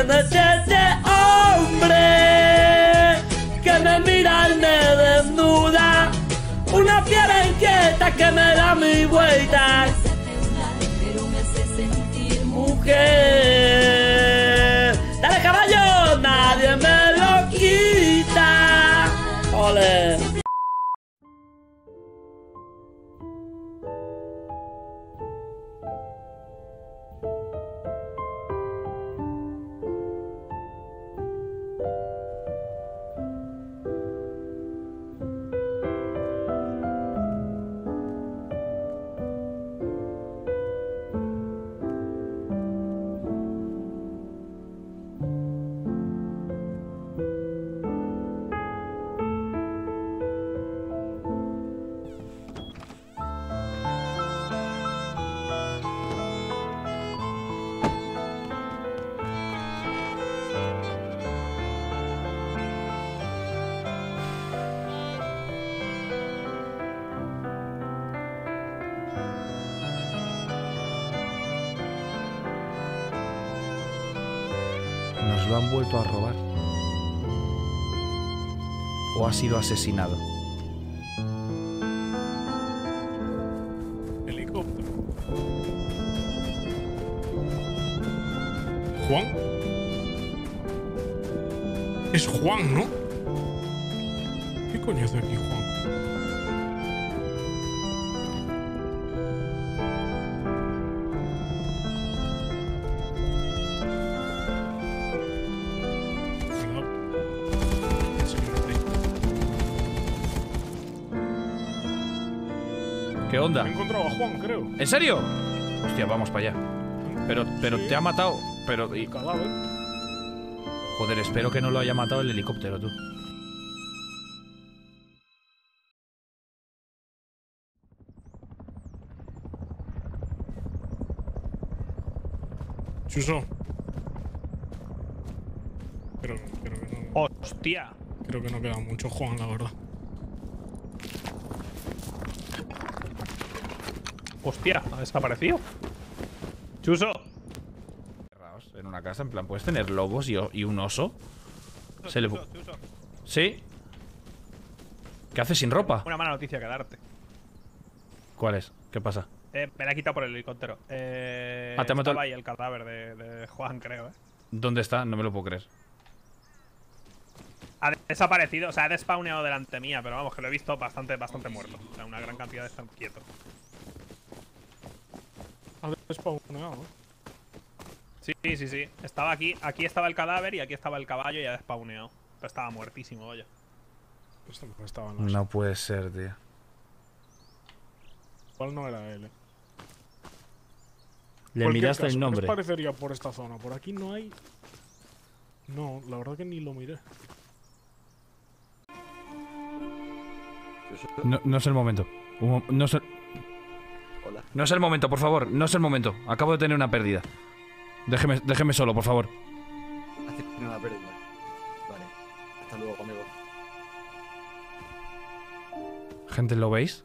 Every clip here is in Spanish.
¿Quién es ese hombre que me mira y me desnuda? Una fiera inquieta que me da mi vuelta. Mujer, dale caballo, nadie me lo quita. Ole. Nos lo han vuelto a robar. O ha sido asesinado. Helicóptero. ¿Juan? Es Juan, ¿no? ¿Qué coño hace aquí Juan? ¿Qué onda? He encontrado a Juan, creo. ¿En serio? Hostia, vamos para allá. Pero Sí. te ha matado. Pero. El cadáver. Joder, espero que no lo haya matado el helicóptero, tú. Chuso. Creo que no. ¡Hostia! Creo que no queda mucho Juan, la verdad. ¡Hostia! ¿Ha desaparecido? ¡Chuso! En una casa, en plan, ¿puedes tener lobos y un oso? Se le... Chuso. ¿Sí? ¿Qué hace sin ropa? Una mala noticia que darte. ¿Cuál es? ¿Qué pasa? Me la he quitado por el helicóptero. te ha matado Estaba ahí el cadáver de Juan, creo, ¿Dónde está? No me lo puedo creer. Ha desaparecido, o sea, ha despawneado delante mía, pero vamos, que lo he visto bastante muerto. O sea, una gran cantidad de estar quieto. Ha despawneado, ¿no? Sí. Estaba aquí estaba el cadáver y aquí estaba el caballo y ha despawneado. Pero estaba muertísimo, oye. Esto no estaba en la... No puede ser, tío. ¿Cuál no era él? Le Cualquier miraste caso, el nombre. ¿qué os parecería por esta zona? Por aquí no hay... No, la verdad que ni lo miré. No es el momento. No es el... Hola. No es el momento, por favor. No es el momento. Acabo de tener una pérdida. Déjeme solo, por favor. Hace una pérdida. Vale. Hasta luego, amigo. Gente, ¿lo veis?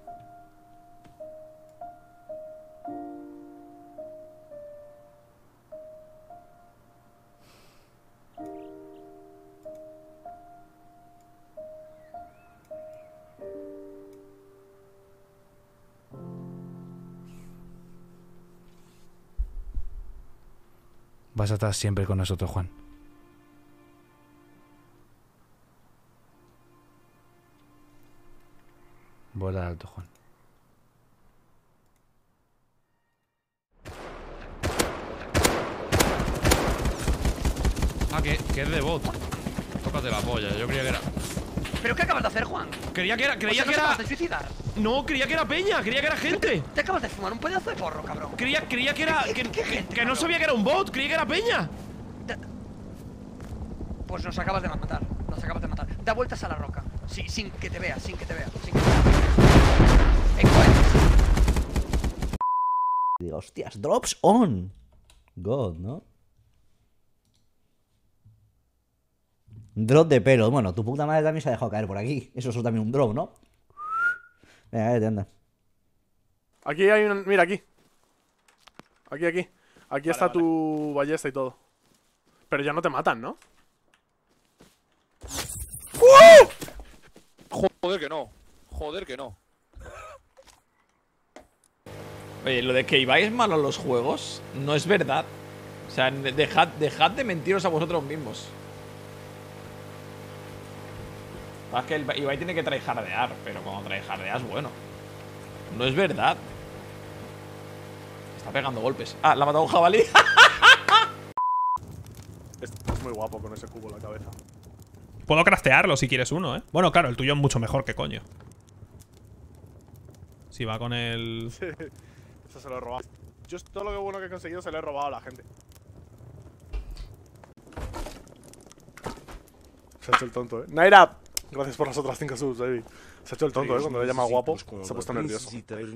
Vas a estar siempre con nosotros, Juan. Vuela alto, Juan. Ah, que es de bot. Tócate la polla, yo creía que era... ¿Pero qué acabas de hacer, Juan? Creía que era... ¿No te acabas de suicidar? No, creía que era peña, creía que era gente. Te acabas de fumar un pedazo de porro, cabrón. Creía que era... ¿Qué gente, Que no cabrón? sabía que era un bot, creía que era peña. Pues nos acabas de matar. Nos acabas de matar. Da vueltas a la roca. Sí, sin que te vea, sin que te vea. Digo, hostias, drops on. God, ¿no? Drop de pelo. Bueno, tu puta madre también se ha dejado caer por aquí. Eso es también un drop, ¿no? Venga, vete, anda. Aquí hay un... Mira, aquí. Aquí. Aquí Vale, está vale. tu ballesta y todo. Pero ya no te matan, ¿no? Joder que no. Joder que no. Oye, lo de que ibais mal a los juegos no es verdad. O sea, dejad de mentiros a vosotros mismos. Es que el Ibai tiene que tryhardear, pero cuando tryhardeas, bueno. No es verdad. Está pegando golpes. Ah, la ha matado un jabalí. Es muy guapo con ese cubo en la cabeza. Puedo craftearlo si quieres uno, ¿eh? Bueno, claro, el tuyo es mucho mejor que coño. Si va con el... Sí, eso se lo he robado. Yo todo lo que bueno que he conseguido se lo he robado a la gente. Se ha hecho el tonto, Naira, gracias por las otras 5 subs, baby. Se ha hecho el tonto, cuando le llama guapo, se ha puesto nervioso.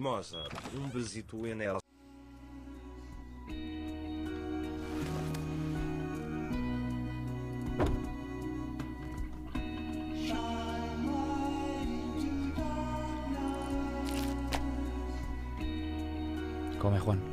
Come, Juan.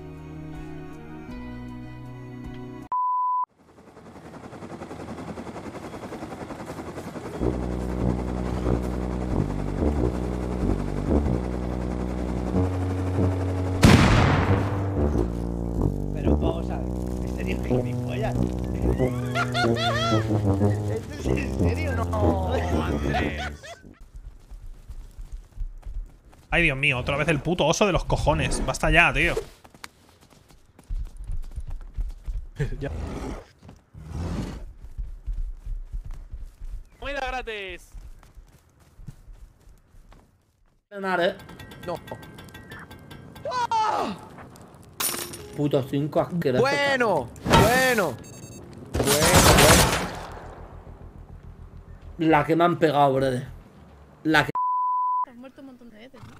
Pero vamos a ver, ¿este tío es gilipollas? ¿Este es en serio? No, Andrés. Ay, Dios mío, otra vez el puto oso de los cojones. Basta ya, tío. Ya. ¡Comida gratis! No. Puto 5 asqueroso. Bueno. La que me han pegado, brother. La que... Has muerto un montón de veces, ¿no?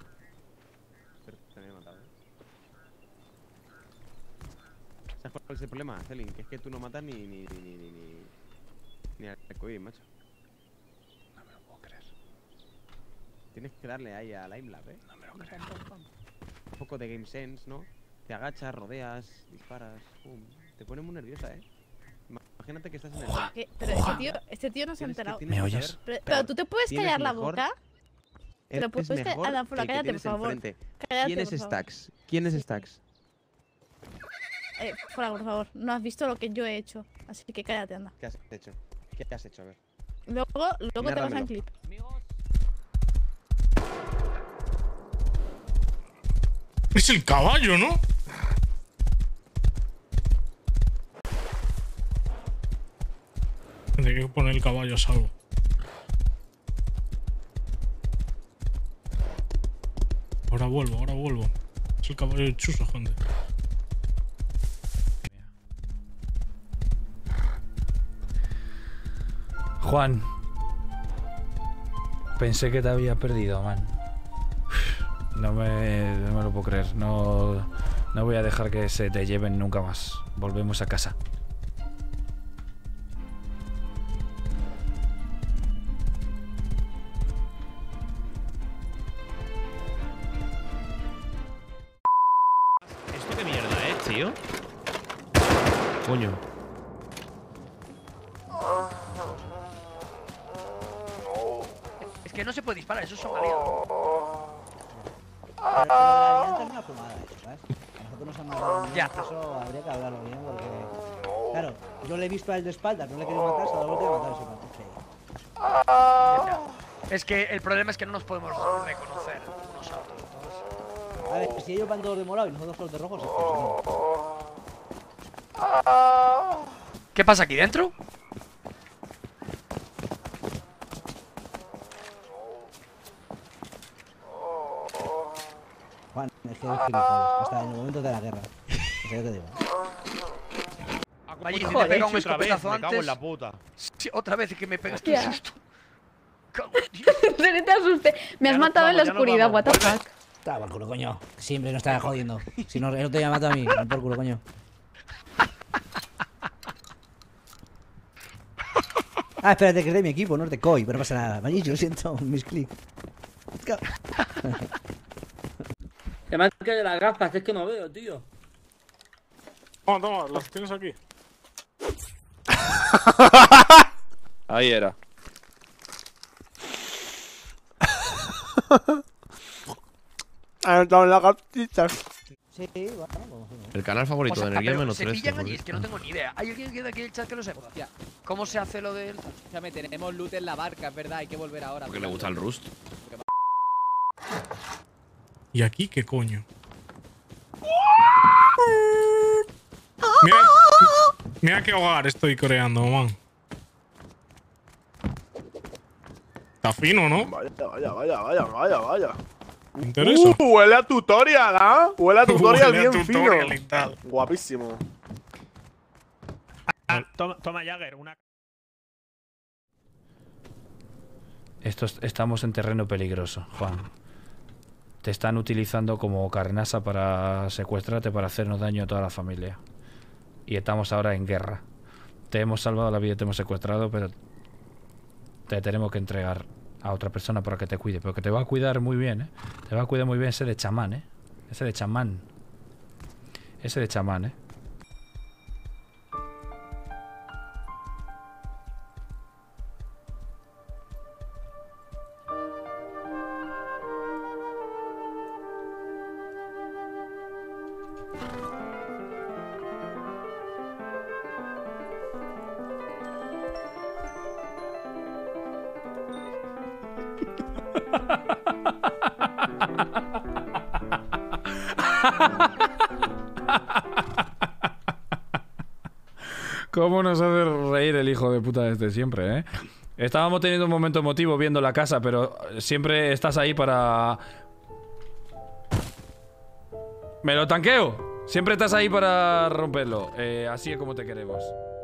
¿Sabes cuál es el problema, Celin? Que es que tú no matas ni al arcoíris, macho. No me lo puedo creer. Tienes que darle ahí a Limelab, No me lo creo. Un poco de game sense, ¿no? Te agachas, rodeas, disparas, pum. Te pone muy nerviosa, Imagínate que estás en el... ¿Qué? Pero este tío no se ha enterado. ¿Me oyes? Pero tú te puedes callar la boca. Pero puedes Adam, cállate, por favor. Cállate, ¿Quién es por favor. Stacks? ¿Quién es Stacks? Fuera, por favor. No has visto lo que yo he hecho. Así que cállate, anda. ¿Qué has hecho? ¿Qué has hecho? A ver. Luego te vas Nárramelo. en clip. Es el caballo, ¿no? Tendré que poner el caballo a salvo. Ahora vuelvo. Es el caballo de Chuso, gente. Juan. Pensé que te había perdido, man. No me lo puedo creer. No voy a dejar que se te lleven nunca más. Volvemos a casa. ¿Esto qué mierda es, tío? Coño. Es que no se puede disparar, eso es somalia. Pero la alianza es una fumada, eso, ¿sabes? A nosotros nos han matado. Ya. Eso habría que hablarlo bien porque... Claro, yo le he visto a él de espaldas, no le he querido matar, se ha dado la vuelta y ha matado ese man. Es que el problema es que no nos podemos reconocer unos a otros. Entonces... A ver, si ellos van todos de morado y nosotros todos de rojo, es que ¿Qué pasa aquí dentro? Juan, es que eres gilipollas, hasta en el momento de la guerra. En serio te digo. Allí, si te Joder, pega un otra vez, escopetazo me cago antes... en la puta. Sí, otra vez que me pegaste un Hostia. susto. Cago en Dios. Pero te asusté. Me has matado en la oscuridad, what the fuck. Está por culo, coño. Siempre nos está jodiendo. Si no, él te ha matado a mí, no por culo, coño. Ah, espérate, que es de mi equipo, no es de Koi, pero no pasa nada. Magic, lo siento, mis clics. Que me han caído las gafas, es que no veo, tío. Toma, las tienes aquí. Ahí era. Han entrado en la gatita. Sí, bueno, vamos. El canal favorito de energía menos se 3. pillan allí, es que no tengo ni idea. ¿Hay alguien que de aquí el chat que lo sepa? ¿Cómo se hace lo del...? Escúchame, tenemos loot en la barca, es verdad, hay que volver ahora. Porque le gusta el Rust. ¿Y aquí qué coño? Mira, mira qué hogar estoy creando, man. Está fino, ¿no? Vaya. ¿Te interesa? Huele a tutorial, ¿ah? Huele a tutorial Huele a bien tutorial fino. y tal. Guapísimo. Toma Jagger, una. Estamos en terreno peligroso, Juan. Te están utilizando como carnasa para secuestrarte, para hacernos daño a toda la familia. Y estamos ahora en guerra. Te hemos salvado la vida, te hemos secuestrado, pero te tenemos que entregar a otra persona para que te cuide. Pero que te va a cuidar muy bien, ¿eh? Te va a cuidar muy bien ese de chamán, ¿eh? Ese de chamán. Ese de chamán, ¿eh? ¿Cómo nos hace reír el hijo de puta desde siempre, eh? Estábamos teniendo un momento emotivo viendo la casa, pero siempre estás ahí para... ¡Me lo tanqueo! Siempre estás ahí para romperlo. Así es como te queremos.